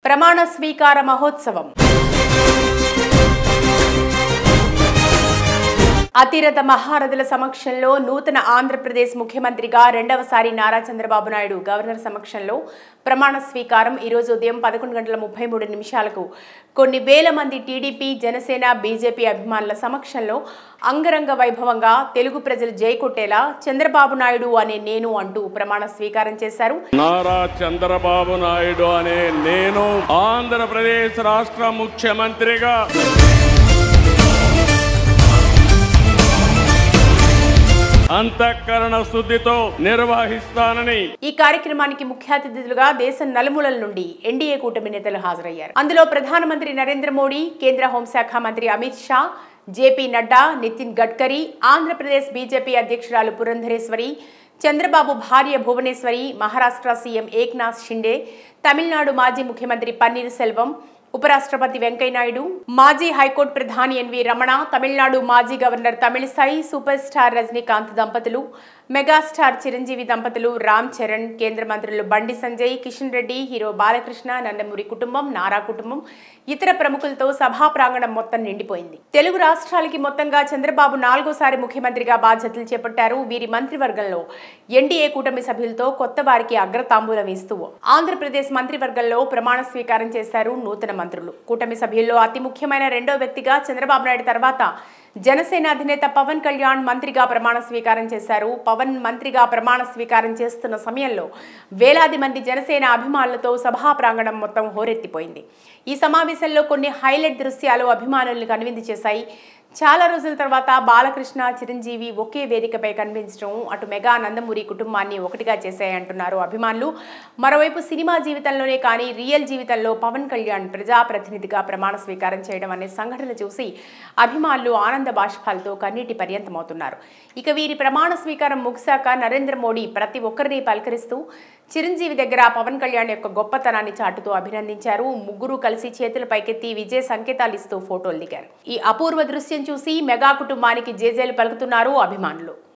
ప్రమాణ స్వీకార మహోత్సవం. అతిరథ మహారథుల సమక్షంలో నూతన ఆంధ్రప్రదేశ్ ముఖ్యమంత్రిగా రెండవసారి నారా చంద్రబాబు నాయుడు గవర్నర్ సమక్షంలో ప్రమాణ స్వీకారం ఈరోజు ఉదయం 11:33 కొన్ని వేల మంది టీడీపీ, జనసేన, బీజేపీ అభిమానుల సమక్షంలో అంగరంగ వైభవంగా తెలుగు ప్రజలు జై కొట్టేలా చంద్రబాబు నాయుడు అనే నేను అంటూ ప్రమాణ స్వీకారం చేశారు. నారా చంద్రబాబు నాయుడు అనే నేను ఆంధ్రప్రదేశ్ రాష్ట్ర ముఖ్యమంత్రిగా అంతఃకరణ శుద్ధితో నిర్వహిస్తానని. ఈ కార్యక్రమానికి ముఖ్య అతిథులుగా దేశం నలుమూలల నుండి ఎన్డీఏ కూటమి నేతలు హాజరయ్యారు. అందులో ప్రధానమంత్రి నరేంద్ర మోడీ, కేంద్ర హోంశాఖ మంత్రి అమిత్ షా, జేపీ నడ్డా, నితిన్ గడ్కరీ, ఆంధ్రప్రదేశ్ బీజేపీ అధ్యక్షురాలు పురంధరేశ్వరి, చంద్రబాబు భార్య భువనేశ్వరి, మహారాష్ట్ర సీఎం ఏక్నాథ్ షిండే, తమిళనాడు మాజీ ముఖ్యమంత్రి పన్నీర్ సెల్వం, ఉపరాష్ట్రపతి వెంకయ్యనాయుడు, మాజీ హైకోర్టు ప్రధాని ఎన్వి రమణ, తమిళనాడు మాజీ governor Tamilisai, super star Rajinikanth దంపతులు, మెగాస్టార్ చిరంజీవి దంపతులు, రామ్ చరణ్, కేంద్ర మంత్రులు బండి సంజయ్, కిషన్ రెడ్డి, హీరో బాలకృష్ణ, నందమూరి కుటుంబం, నారా కుటుంబం, ఇతర ప్రముఖులతో సభా ప్రాంగణం మొత్తం నిండిపోయింది. తెలుగు రాష్ట్రాలకి మొత్తంగా చంద్రబాబు 4వ ముఖ్యమంత్రిగా బాధ్యతలు చేపట్టారు. వీరి మంత్రివర్గంలో ఎన్డీఏ కూటమి సభ్యులతో కొత్త వారికి అగ్రతాంబూలం ఇస్తూ ఆంధ్రప్రదేశ్ మంత్రివర్గంలో ప్రమాణ స్వీకారం చేశారు నూతన మంత్రులు. కూటమి సభ్యుల్లో అతి ముఖ్యమైన రెండో వ్యక్తిగా చంద్రబాబు నాయుడు తర్వాత జనసేన అధినేత పవన్ కళ్యాణ్ మంత్రిగా ప్రమాణ స్వీకారం చేశారు. పవన్ మంత్రిగా ప్రమాణ స్వీకారం చేస్తున్న సమయంలో వేలాది మంది జనసేన అభిమానులతో సభా ప్రాంగణం మొత్తం హోరెత్తిపోయింది. ఈ సమావేశంలో కొన్ని హైలైట్ దృశ్యాలు అభిమానులను కనువిందు చేశాయి. చాలా రోజుల తర్వాత బాలకృష్ణ, చిరంజీవి ఒకే వేదికపై కనిపించడం అటు మెగా, నందమూరి కుటుంబాన్ని ఒకటిగా చేశాయంటున్నారు అభిమానులు. మరోవైపు సినిమా జీవితంలోనే కానీ రియల్ జీవితంలో పవన్ కళ్యాణ్ ప్రజాప్రతినిధిగా ప్రమాణ స్వీకారం చేయడం అనే సంఘటన చూసి అభిమానులు ఆనంద బాష్పాలతో కన్నీటి పర్యంతమవుతున్నారు. ఇక వీరి ప్రమాణ స్వీకారం ముగిశాక నరేంద్ర మోడీ ప్రతి ఒక్కరిని పలకరిస్తూ చిరంజీవి దగ్గర పవన్ కళ్యాణ్ యొక్క గొప్పతనాన్ని చాటుతూ అభినందించారు. ముగ్గురు కలిసి చేతుల పైకెత్తి విజయ సంకేతాలు ఇస్తూ ఫోటోలు దిగారు. ఈ అపూర్వ దృశ్యం చూసి మెగా కుటుంబానికి జేజేలు పలుకుతున్నారు అభిమానులు.